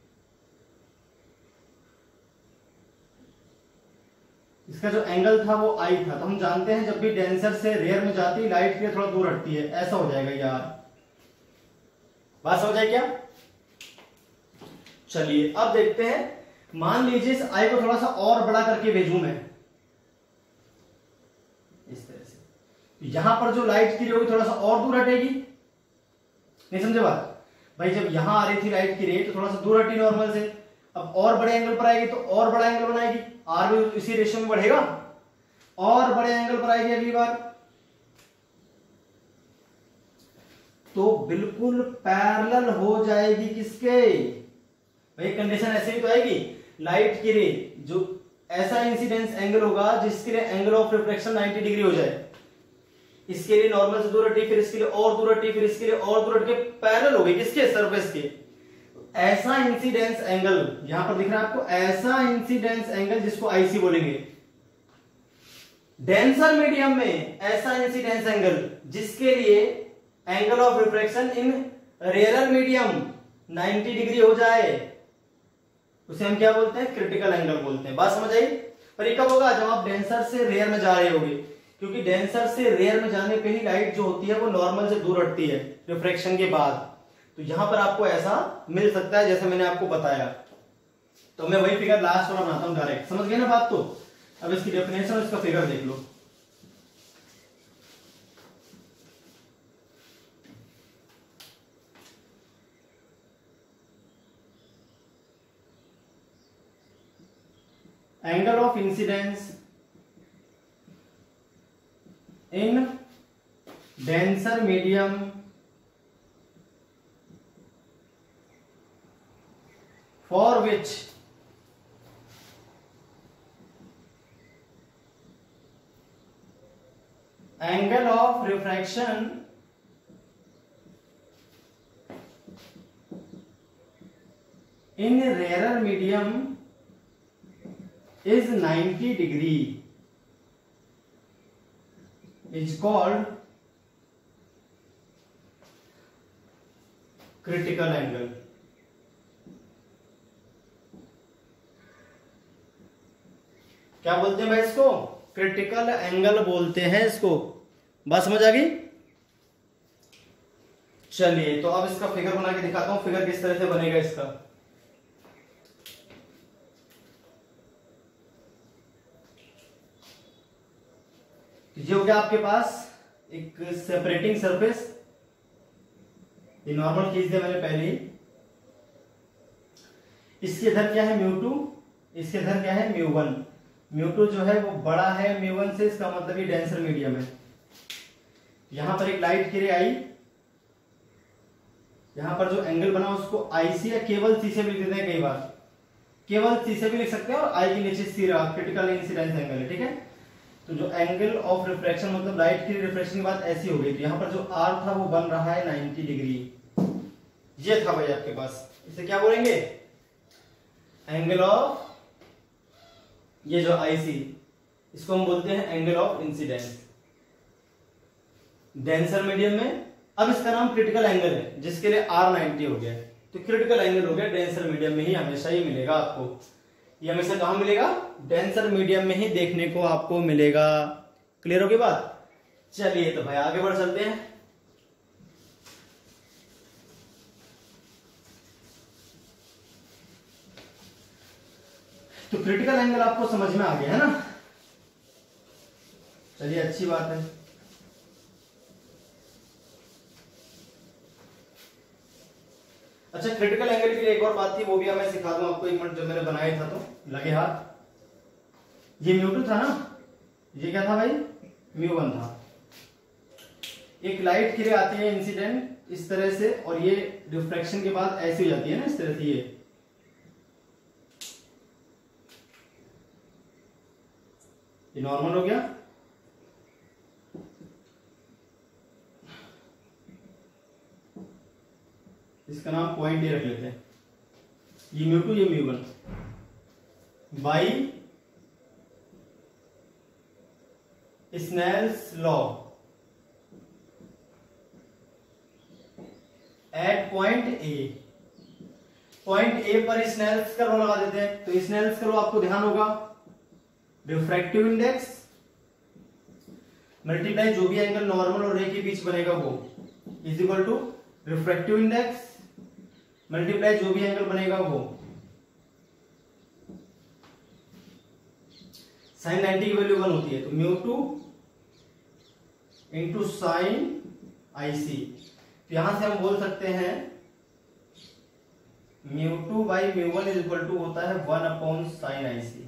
इसका जो एंगल था वो आई था। तो हम जानते हैं जब भी डेंसर से रेयर में जाती है लाइट के लिए थोड़ा दूर हटती है, ऐसा हो जाएगा यार। बात हो जाए क्या? चलिए अब देखते हैं। मान लीजिए इस आई को थोड़ा सा और बड़ा करके भेजूं मैं इस तरह से, तो यहां पर जो लाइट की रे होगी थोड़ा सा और दूर हटेगी। नहीं समझे बात भाई? जब यहां आ रही थी लाइट की रे तो थोड़ा सा दूर हटी नॉर्मल से, अब और बड़े एंगल पर आएगी तो और बड़ा एंगल बनाएगी, आर भी इसी रेशियो में बढ़ेगा, और बड़े एंगल पर आएगी अगली बार, तो बिल्कुल पैरेलल हो जाएगी किसके भाई? कंडीशन ऐसे ही तो आएगी, लाइट की रे जो ऐसा इंसिडेंस एंगल होगा जिसके लिए एंगल ऑफ रिफ्लेक्शन 90 डिग्री हो जाए, इसके लिए नॉर्मल से दूर हटी, फिर इसके लिए और दूर हटी, फिर इसके लिए और दूर हट के पैरेलल हो गई किसके? सरफेस के। ऐसा इंसिडेंस एंगल यहां पर दिख रहा है आपको, ऐसा इंसिडेंस एंगल जिसको आईसी बोलेंगे। डेंसर मीडियम में ऐसा इंसिडेंस एंगल जिसके लिए angle of refraction in rarer medium 90 degree हो जाए, उसे हम क्या बोलते हैं? क्रिटिकल एंगल बोलते हैं। बात समझ आई? पर ये कब होगा? जब आप डेंसर से रेयर में जा रहे होगे, क्योंकि डेंसर से रेयर में जाने पे ही लाइट जो होती है वो नॉर्मल से दूर हटती है रिफ्रैक्शन के बाद। तो यहां पर आपको ऐसा मिल सकता है जैसे मैंने आपको बताया। तो मैं वही फिगर लास्ट वाला बनाता हूं डायरेक्ट, समझ गए ना बात? तो अब इसकी डेफिनेशन और इसका फिगर देख लो। Angle of incidence in denser medium for which angle of refraction in rarer medium is 90 degree is called critical angle। क्या बोलते हैं भाई इसको? क्रिटिकल एंगल बोलते हैं इसको। बात समझ आ गई? चलिए तो अब इसका फिगर बना के दिखाता हूं, फिगर किस तरह से बनेगा इसका। ये हो गया आपके पास एक सेपरेटिंग सरफेस, ये नॉर्मल खींच दिया मैंने पहले ही। इसके इधर क्या है μ2, इसके इधर क्या है μ1। μ2 जो है वो बड़ा है μ1 से, इसका मतलब ये डेंसर मीडियम है। यहां पर एक लाइट की रे आई, यहां पर जो एंगल बना उसको आईसी या केवल सी से भी लिख देते हैं, कई बार केवल सी से भी लिख सकते हैं, और आई के नीचे सी रहा, क्रिटिकल इंसिडेंस एंगल है, ठीक है। तो जो एंगल ऑफ रिफ्लेक्शन मतलब लाइट की रिफ्लेक्शन की बात ऐसी हो गई, तो यहाँ पर जो आर था वो बन रहा है 90 डिग्री। ये था भाई आपके पास, इसे क्या बोलेंगे? एंगल ऑफ, ये जो आईसी इसको हम बोलते हैं angle of incidence denser medium में। अब इसका नाम क्रिटिकल एंगल है, जिसके लिए आर 90 हो गया, तो क्रिटिकल एंगल हो गया डेंसर मीडियम में ही हमेशा ही मिलेगा आपको। ये हमेशा कहां मिलेगा? डेंसर मीडियम में ही देखने को आपको मिलेगा। क्लियर होगी बात? चलिए तो भाई आगे बढ़ चलते हैं। तो क्रिटिकल एंगल आपको समझ में आ गया है ना? चलिए अच्छी बात है। अच्छा, क्रिटिकल एंगल के लिए एक और बात थी, वो भी मैं सिखा दूं आपको, एक मिनट। जब मैंने बनाया था तो लगे हाथ, ये μ2 था ना, ये क्या था भाई? μ1 था। एक लाइट की रे आती है इंसिडेंट इस तरह से, और ये रिफ्लेक्शन के बाद ऐसी हो जाती है ना, इस तरह से। ये नॉर्मल हो गया। इसका नाम पॉइंट ए रख लेते हैं। ये μ2, ये μ1 by Snell's law at point A. Point A पर स्नेल्स का लॉ लगा देते हैं। तो स्नेल्स का लॉ आपको ध्यान होगा, रिफ्रैक्टिव इंडेक्स मल्टीप्लाई जो भी एंगल नॉर्मल और रे के बीच बनेगा वो is equal to refractive index multiply जो भी एंगल बनेगा वो साइन 90 की वैल्यू 1 होती है, तो μ2 इंटू साइन आईसी। तो यहां से हम बोल सकते हैं μ2 बाई μ1 इज इक्वल टू होता है 1 अपॉन साइन आईसी।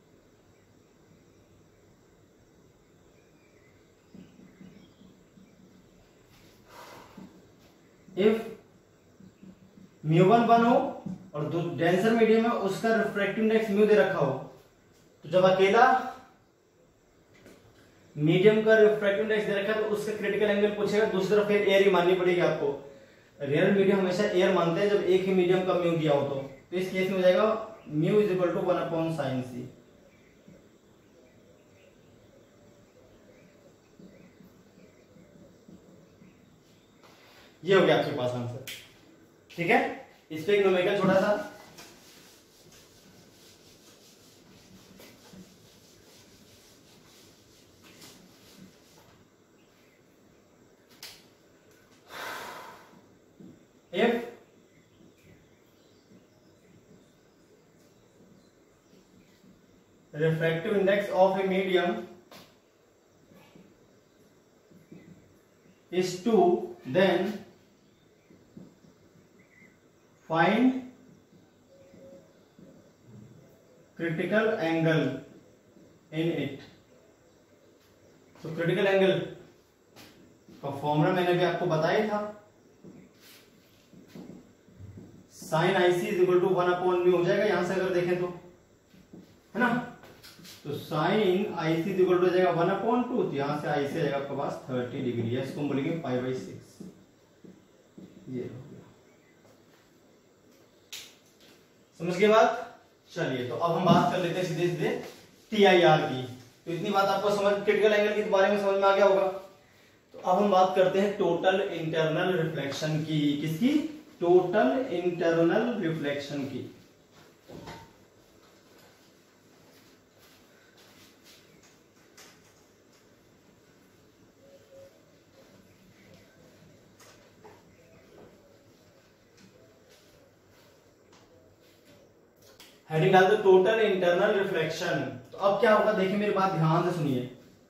इफ μ1 1 हो और डेंसर मीडियम में उसका रिफ्रैक्टिव इंडेक्स म्यू दे रखा हो, तो जब अकेला मीडियम का रिफ्रैक्टिव इंडेक्स दे रखा है तो उसका क्रिटिकल एंगल पूछेगा। दूसरी तरफ फिर एयर ही माननी पड़ेगी आपको। रियल मीडियम हमेशा एयर मानते हैं जब एक ही मीडियम का म्यू दिया हो तो इस केस में हो जाएगा mu is equal to 1 upon sine C. ये हो गया आपके पास आंसर, ठीक है। इस पे एक न्यूमेरिकल छोटा सा, if refractive index of a medium is 2, then find critical angle in it। तो क्रिटिकल एंगल का फॉर्मूला मैंने भी आपको बताया था, sine IC is equal to 1 upon mu हो जाएगा। यहां से अगर देखें तो, है ना, तो sine IC is equal to हो जाएगा 1 अपॉन 2, तो यहां से आई से आएगा आपके पास 30 डिग्री है। इसको हम बोलेंगे π/6। ये हो गया, समझ गए बात? चलिए तो अब हम बात कर लेते हैं सीधे सीधे TIR की। तो इतनी बात आपको समझ, क्रिटिकल एंगल के बारे में समझ में आ गया होगा। तो अब हम बात करते हैं टोटल इंटरनल रिफ्लेक्शन की। किसकी? टोटल इंटरनल रिफ्लेक्शन की। हेडिंग डाल दो टोटल इंटरनल रिफ्लेक्शन। तो अब क्या होगा, देखिए मेरी बात ध्यान से सुनिए।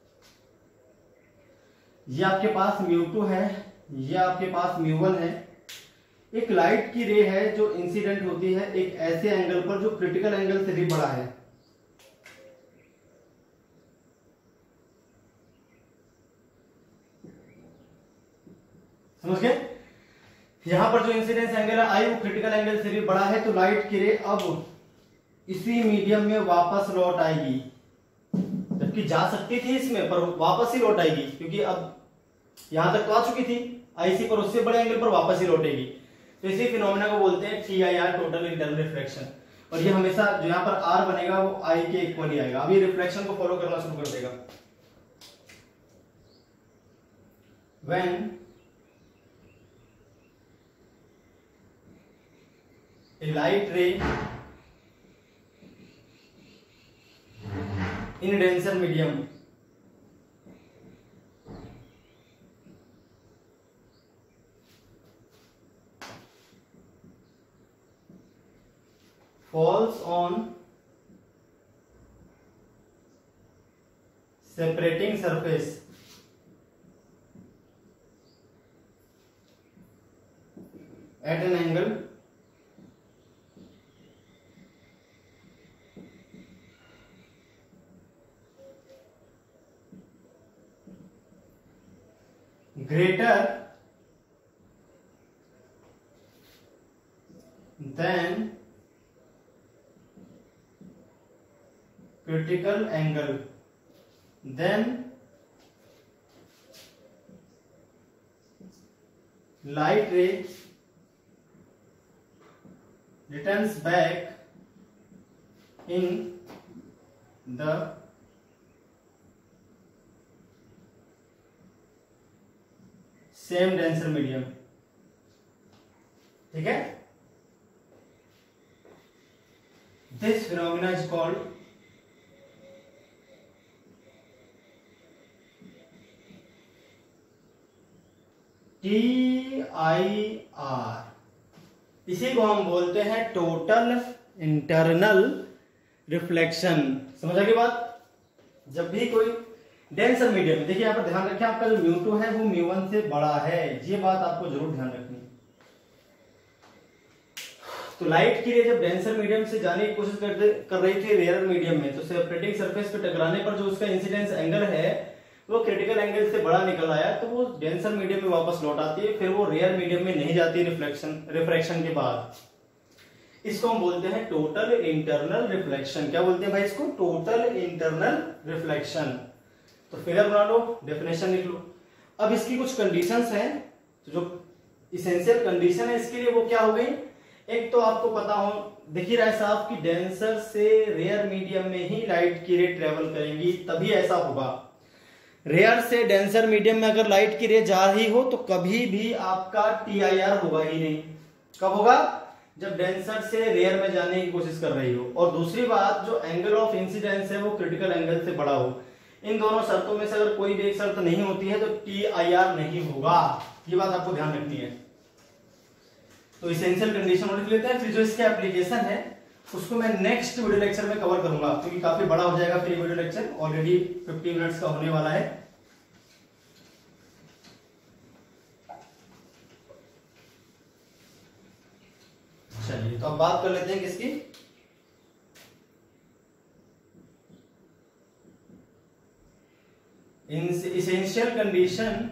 ये आपके पास μ2 है, ये आपके पास μ1 है। एक लाइट की रे है जो इंसिडेंट होती है एक ऐसे एंगल पर जो क्रिटिकल एंगल से भी बड़ा है। समझ गए? यहां पर जो इंसिडेंस एंगल है आई वो क्रिटिकल एंगल से भी बड़ा है, तो लाइट की रे अब इसी मीडियम में वापस लौट आएगी, जबकि जा सकती थी इसमें पर वापस ही लौट आएगी, क्योंकि अब यहां तक तो आ चुकी थी आईसी पर, उससे बड़े एंगल पर वापस ही लौटेगी। तो इसी फिनोमेना को बोलते हैं TIR, टोटल इंटरनल रिफ्लेक्शन। और ये हमेशा जो यहाँ पर R बनेगा वो I के इक्वल ही आएगा। अभी रिफ्लेक्शन को फॉलो करना शुरू कर देगा। When a light ray in denser medium falls on separating surface at an angle greater than critical angle, then light ray returns back in the same denser medium। ठीक है? This phenomena is called TIR। इसी को हम बोलते हैं total internal reflection. समझ आ गई बात? जब भी कोई डेंसर मीडियम में, देखिए यहाँ पर ध्यान रखें, आपका जो μ2 है वो μ1 से बड़ा है, ये बात आपको जरूर ध्यान रखनी है। तो लाइट की रे जब डेंसर मीडियम से जाने की कोशिश कर रही थी रेयर मीडियम में, तो सेपरेटिंग सरफेस पे टकराने पर जो उसका इंसिडेंस एंगल है वो क्रिटिकल एंगल से बड़ा निकल आया, तो वो डेंसर मीडियम में वापस लौट आती है, फिर वो रेयर मीडियम में नहीं जाती रिफ्लेक्शन के बाद। इसको हम बोलते हैं टोटल इंटरनल रिफ्लेक्शन। क्या बोलते हैं भाई इसको? Total internal reflection. तो फिगर बना लो, डेफिनेशन लिख लो। अब इसकी कुछ कंडीशंस हैं, तो जो इसेंशियल कंडीशन है इसके लिए वो क्या हो गई? एक तो आपको पता हो, देखिए रहा है साहब कि डेंसर से रेयर मीडियम में ही लाइट की रे ट्रेवल करेंगी, तभी ऐसा होगा। रेयर से डेंसर मीडियम में अगर लाइट की रे जा रही हो तो कभी भी आपका TIR होगा ही नहीं। कब होगा? जब डेंसर से रेयर में जाने की कोशिश कर रही हो, और दूसरी बात जो एंगल ऑफ इंसिडेंस है वो क्रिटिकल एंगल से बड़ा हो। इन दोनों शर्तों में से अगर कोई भी एक शर्त नहीं होती है तो TIR नहीं होगा। ये बात आपको ध्यान रखनी है। तो इसेंशियल कंडीशन लिख लेते हैं, फिर जो इसके एप्लीकेशन है उसको मैं नेक्स्ट वीडियो लेक्चर में कवर करूंगा, क्योंकि काफी बड़ा हो जाएगा फिर ये वीडियो लेक्चर, ऑलरेडी 50 मिनट्स का होने वाला है। चलिए तो अब बात कर लेते हैं किसकी? Essential condition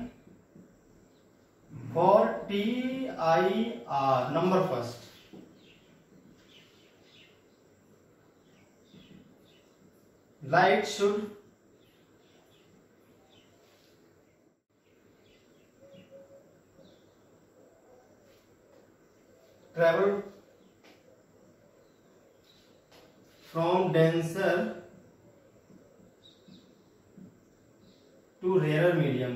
for TIR। Number first, light should travel from denser to rarer medium।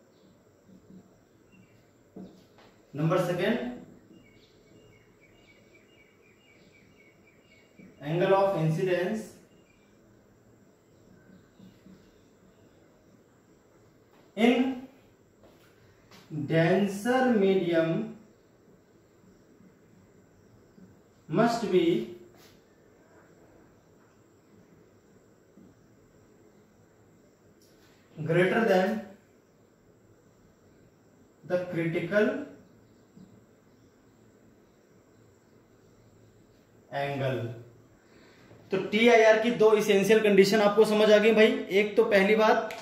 Number second, angle of incidence in denser medium must be greater than the critical angle. तो TIR की दो इसेंशियल कंडीशन आपको समझ आ गई भाई। एक तो पहली बात,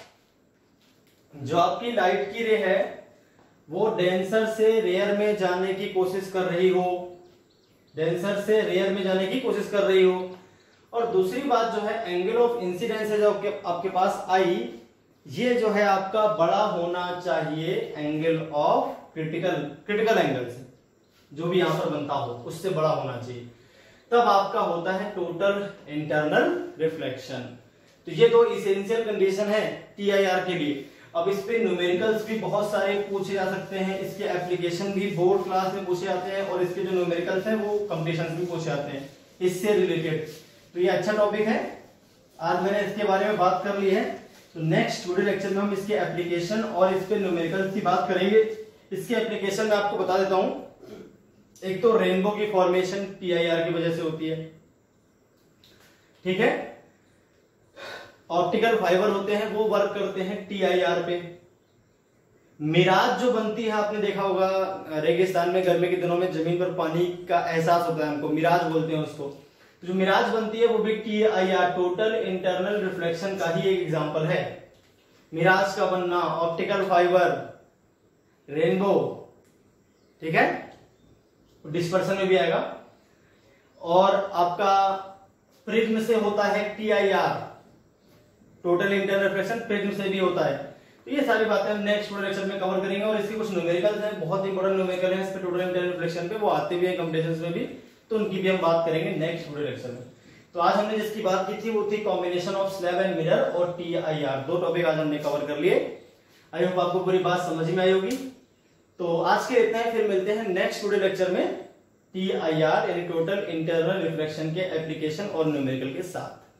जो आपकी लाइट की रे है वो डेंसर से रेयर में जाने की कोशिश कर रही हो, डेंसर से रेयर में जाने की कोशिश कर रही हो। और दूसरी बात जो है एंगल ऑफ इंसिडेंस है जो आपके पास आई, ये जो है आपका बड़ा होना चाहिए एंगल ऑफ क्रिटिकल एंगल से, जो भी यहां पर बनता हो उससे बड़ा होना चाहिए, तब आपका होता है टोटल इंटरनल रिफ्लेक्शन। तो ये दो इसेंशियल कंडीशन है TIR के लिए। अब इस पे न्यूमेरिकल्स भी बहुत सारे पूछे जा सकते हैं, इसके एप्लीकेशन भी बोर्ड क्लास में पूछे जाते हैं, और इसके जो न्यूमेरिकल्स हैं वो कंपटीशन भी पूछे जाते हैं इससे रिलेटेड। तो ये अच्छा टॉपिक है, आज मैंने इसके बारे में बात कर ली है। तो नेक्स्ट वीडियो लेक्चर में हम इसके एप्लीकेशन और इस पे न्यूमेरिकल्स की बात करेंगे। इसके एप्लीकेशन में आपको बता देता हूं, एक तो रेनबो की फॉर्मेशन TIR की वजह से होती है, ठीक है। ऑप्टिकल फाइबर होते हैं वो वर्क करते हैं TIR पे। मिराज जो बनती है, आपने देखा होगा रेगिस्तान में गर्मी के दिनों में जमीन पर पानी का एहसास होता है, हमको मिराज बोलते हैं उसको। तो जो मिराज बनती है वो भी TIR टोटल इंटरनल रिफ्लेक्शन का ही एक एग्जांपल है। मिराज का बनना, ऑप्टिकल फाइबर, रेनबो, ठीक है, डिस्पर्सन में भी आएगा। और आपका प्रिज्म से होता है TIR total internal reflection, prism से भी होता है। तो ये सारी बातें हम नेक्स्ट वीडियो लेक्चर में कवर करेंगे। और इसके कुछ न्यूमेरिकल्स हैं, बहुत इंपॉर्टेंट न्यूमेरिकल हैं इस पे टोटल इंटरनल रिफ्लेक्शन पे, वो आते भी हैं कंपटीशंस में भी, तो उनकी भी हम बात करेंगे नेक्स्ट वीडियो लेक्चर में। तो आज हमने जिसकी बात की थी वो थी combination of slab and mirror और TIR। दो टॉपिक आज हमने कवर कर लिए। आई होप आपको पूरी बात समझ में आई होगी। तो आज के इतना ही, फिर मिलते हैं नेक्स्ट वीडियो लेक्चर में TIR यानी टोटल इंटरनल रिफ्लेक्शन के एप्लीकेशन और न्यूमेरिकल के साथ।